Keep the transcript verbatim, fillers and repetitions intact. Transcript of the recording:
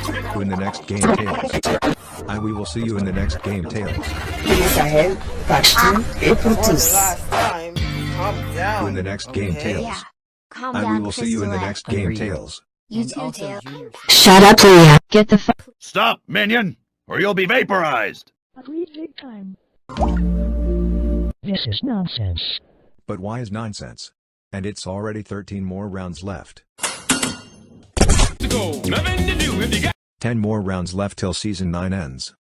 In the next game, Tails. I we will see you in the next game, Tails. Sahel, partiu et pour tous. Last time, calm down. In the next game, okay? Tails. Yeah. Calm I down, we will see you in the Crystal. next game, Tails. You And too, also Tails. Junior. Shut up, Leah. Get the fuck. Stop, minion, or you'll be vaporized. Agreed big time. This is nonsense. But why is nonsense? And it's already thirteen more rounds left. To go, nothing to do if you got. ten more rounds left till season nine ends.